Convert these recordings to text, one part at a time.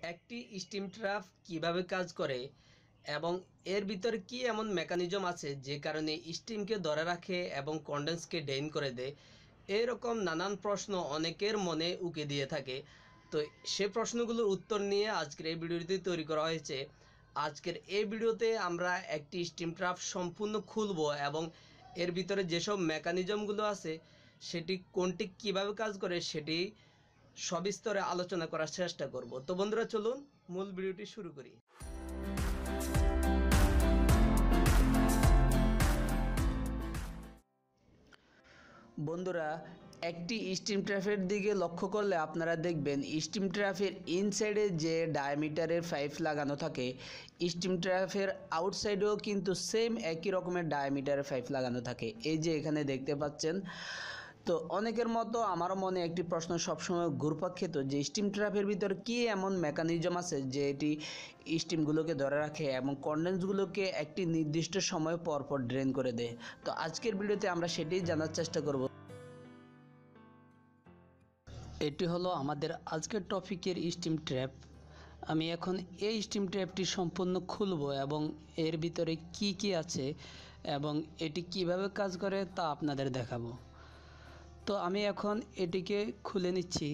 একটি steam trap কিভাবে কাজ করে এবং এর ভিতরে কি এমন মেকানিজম আছে যে কারণে স্টিমকে ধরে রাখে এবং কনডেন্সকে ড্রেন করে দেয়, এরকম নানান প্রশ্ন অনেকের মনে উকি দিয়ে থাকে। তো সে প্রশ্নগুলোর উত্তর নিয়ে আজকের এই ভিডিওটি তৈরি করা হয়েছে। আজকের এই ভিডিওতে আমরা একটি স্টিম ট্র্যাপ সম্পূর্ণ খুলব এবং এর ভিতরে যেসব মেকানিজমগুলো আছে সেটি কোনটি কিভাবে কাজ করে সেটি সবিস্তরে আলোচনা করার চেষ্টা করব। তো বন্ধুরা, চলুন মূল ভিডিওটি শুরু করি। বন্ধুরা, একটি স্টিম ট্র্যাপের দিকে লক্ষ্য করলে আপনারা দেখবেন স্টিম ট্র্যাপের ইনসাইডে যে ডায়ামিটারের পাইপ লাগানো থাকে, স্টিম ট্র্যাপের আউটসাইডেও কিন্তু সেম একই রকমের ডায়ামিটারের পাইপ লাগানো থাকে। এই যে এখানে দেখতে পাচ্ছেন। তো অনেকের মতো আমারও মনে একটি প্রশ্ন সবসময় ঘুরপাক খেত যে স্টিম ট্র্যাপের ভিতরে কী এমন মেকানিজম আছে যে এটি স্টিমগুলোকে ধরে রাখে এবং কনডেন্সগুলোকে একটি নির্দিষ্ট সময় পর পর ড্রেন করে দেয়। তো আজকের ভিডিওতে আমরা সেটাই জানার চেষ্টা করব। এটি হলো আমাদের আজকের টপিকের স্টিম ট্র্যাপ। আমি এখন এই স্টিম ট্র্যাপটি সম্পূর্ণ খুলব এবং এর ভিতরে কি কি আছে এবং এটি কিভাবে কাজ করে তা আপনাদের দেখাবো। তো আমি এখন এটিকে খুলে নিচ্ছি।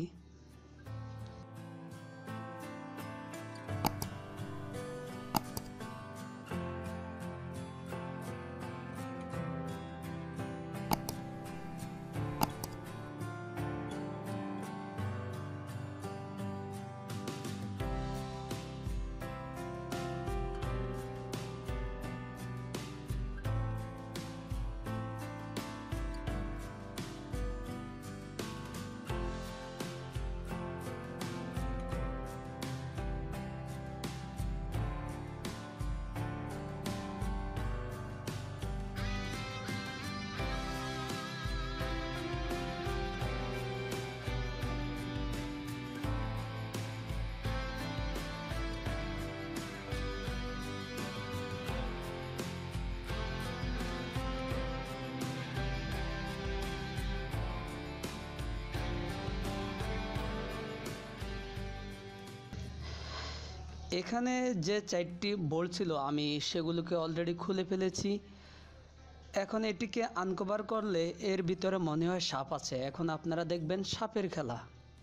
এখানে যে 4টি বোল্ট ছিল আমি সেগুলোকে অলরেডি খুলে ফেলেছি। এখন এটিকে আনকভার করলে এর ভিতরে মনে হয় সাপ আছে। এখন আপনারা দেখবেন সাপের খেলা।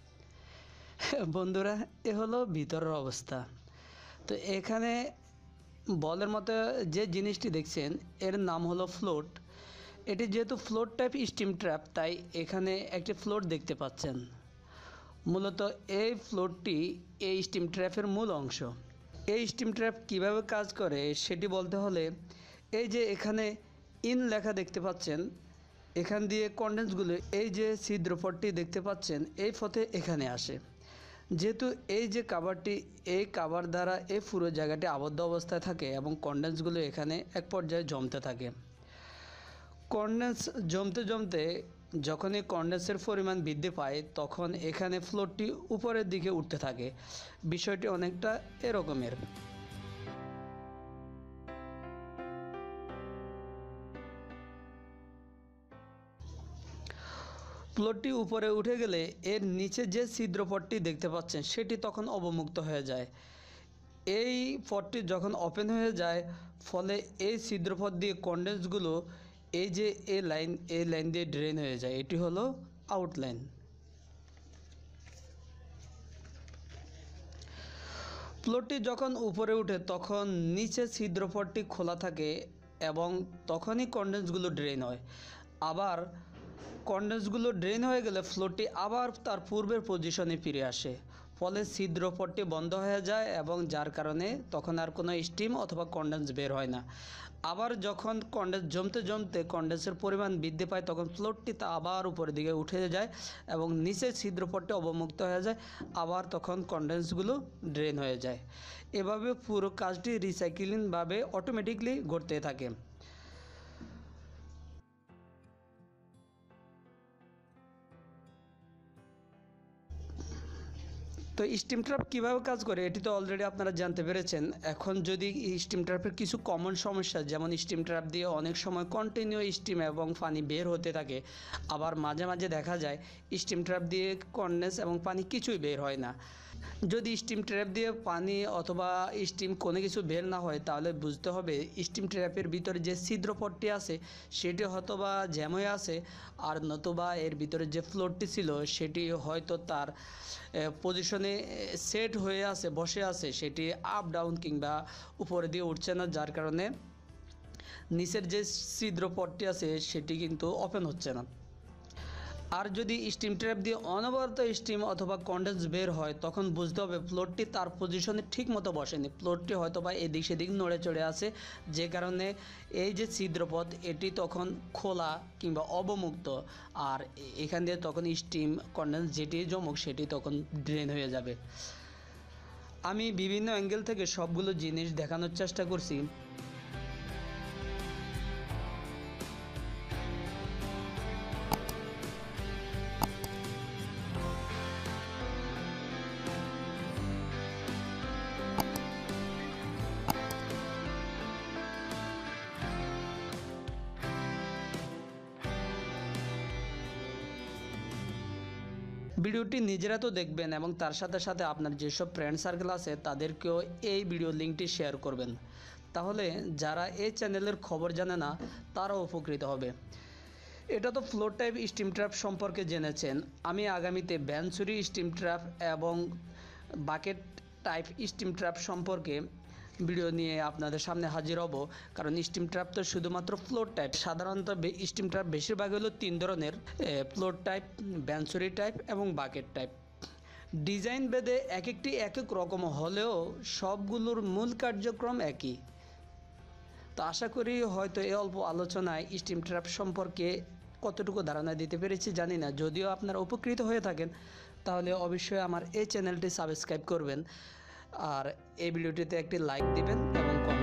বন্ধুরা, এ হলো ভিতরের অবস্থা। তো এখানে বলের মতো যে জিনিসটি দেখছেন এর নাম হলো ফ্লোট। এটি যেহেতু ফ্লোট টাইপ স্টিম ট্র্যাপ, তাই এখানে একটি ফ্লোট দেখতে পাচ্ছেন। মূলত এই ফ্লোটটি এই স্টিম ট্র্যাপের মূল অংশ। এই স্টিম ট্র্যাপ কীভাবে কাজ করে সেটি বলতে হলে এই যে এখানে ইন লেখা দেখতে পাচ্ছেন, এখান দিয়ে কনডেন্সগুলো এই যে ছিদ্রপটটি দেখতে পাচ্ছেন এই পথে এখানে আসে। যেহেতু এই যে কাভারটি, এই কাভার দ্বারা এই পুরো জায়গাটি আবদ্ধ অবস্থায় থাকে এবং কনডেন্সগুলো এখানে এক পর্যায়ে জমতে থাকে। কনডেন্স জমতে জমতে যখনই কনডেন্সের পরিমাণ বৃদ্ধি পায় তখন এখানে ফ্লোরটি উপরের দিকে উঠতে থাকে। বিষয়টি অনেকটা এরকমের। ফ্লোরটি উপরে উঠে গেলে এর নিচে যে ছিদ্রপটটি দেখতে পাচ্ছেন সেটি তখন অবমুক্ত হয়ে যায়। এই পটটি যখন ওপেন হয়ে যায় ফলে এই ছিদ্রপথ দিয়ে কনডেন্সগুলো এই যে এই লাইন দিয়ে ড্রেন হয়ে যায়। এটি হলো আউটলাইন। ফ্লোরটি যখন উপরে উঠে তখন নিচে ছিদ্রপটটি খোলা থাকে এবং তখনই কনডেন্সগুলো ড্রেন হয়। আবার কনডেন্সগুলো ড্রেন হয়ে গেলে ফ্লোরটি আবার তার পূর্বের পজিশনে ফিরে আসে। ফলে ছিদ্রপটটি বন্ধ হয়ে যায় এবং যার কারণে তখন আর কোনো স্টিম অথবা কনডেন্স বের হয় না। আবার যখন কনডেন্স জমতে জমতে কনডেন্সের পরিমাণ বৃদ্ধি পায় তখন ফ্লোরটি তা আবার উপরের দিকে উঠে যায় এবং নিচের ছিদ্রপটটি অবমুক্ত হয়ে যায়। আবার তখন কনডেন্সগুলো ড্রেন হয়ে যায়। এভাবে পুরো কাজটি রিসাইক্লিংভাবে অটোমেটিকলি ঘটতে থাকে। তো স্টিম ট্র্যাপ কীভাবে কাজ করে এটি তো অলরেডি আপনারা জানতে পেরেছেন। এখন যদি স্টিম ট্র্যাপের কিছু কমন সমস্যা, যেমন স্টিম ট্র্যাপ দিয়ে অনেক সময় কন্টিনিউ স্টিম এবং পানি বের হতে থাকে, আবার মাঝে মাঝে দেখা যায় স্টিম ট্র্যাপ দিয়ে কনডেন্স এবং পানি কিছুই বের হয় না। যদি স্টিম ট্র্যাপ দিয়ে পানি অথবা স্টিম কোনো কিছু বের না হয় তাহলে বুঝতে হবে স্টিম ট্র্যাপের ভিতরে যে ছিদ্র পটটি আছে সেটি হয়তো বা জ্যাম হয়ে আছে, আর নতুবা এর ভিতরে যে ফ্লোরটি ছিল সেটি হয়তো তার পজিশনে সেট হয়ে আছে, বসে আছে, সেটি আপ ডাউন কিংবা উপরে দিয়ে উঠছে না, যার কারণে নিচের যে ছিদ্র পটটি আছে সেটি কিন্তু ওপেন হচ্ছে না। আর যদি স্টিম ট্র্যাপ দিয়ে অনবরত স্টিম অথবা কন্ডেন্স বের হয় তখন বুঝতে হবে ফ্লোরটি তার পজিশনে ঠিক মতো বসেনি, ফ্লোরটি হয়তো বা এদিক সেদিক নড়ে চড়ে আছে, যে কারণে এই যে ছিদ্রপথ এটি তখন খোলা কিংবা অবমুক্ত, আর এখান দিয়ে তখন স্টিম কন্ডেন্স যেটি জমুক সেটি তখন ড্রেন হয়ে যাবে। আমি বিভিন্ন অ্যাঙ্গেল থেকে সবগুলো জিনিস দেখানোর চেষ্টা করছি। ভিডিওটি নিজেরা তো দেখবেন এবং তার সাথে সাথে আপনার যেসব ফ্রেন্ড সার্কেল আছে তাদেরকেও এই ভিডিও লিঙ্কটি শেয়ার করবেন, তাহলে যারা এই চ্যানেলের খবর জানে না তারাও উপকৃত হবে। এটা তো ফ্লোর টাইপ স্টিম ট্র্যাপ সম্পর্কে জেনেছেন। আমি আগামীতে ভ্যানচুরি স্টিম ট্র্যাপ এবং বাকেট টাইপ স্টিম ট্র্যাপ সম্পর্কে ভিডিও নিয়ে আপনাদের সামনে হাজির হব, কারণ স্টিম ট্র্যাপ তো শুধুমাত্র ফ্লোর টাইপ। সাধারণত স্টিম ট্র্যাপ বেশিরভাগ হলো 3 ধরনের: ফ্লোর টাইপ, ভ্যানচুরি টাইপ এবং বাকেট টাইপ। ডিজাইন ভেদে এক একটি এক এক রকম হলেও সবগুলোর মূল কার্যক্রম একই। তো আশা করি হয়তো এই অল্প আলোচনায় স্টিম ট্র্যাপ সম্পর্কে কতটুকু ধারণা দিতে পেরেছি জানি না। যদিও আপনারা উপকৃত হয়ে থাকেন তাহলে অবশ্যই আমার এই চ্যানেলটি সাবস্ক্রাইব করবেন, আর এই ভিডিওটিতে একটি লাইক দিবেন এবং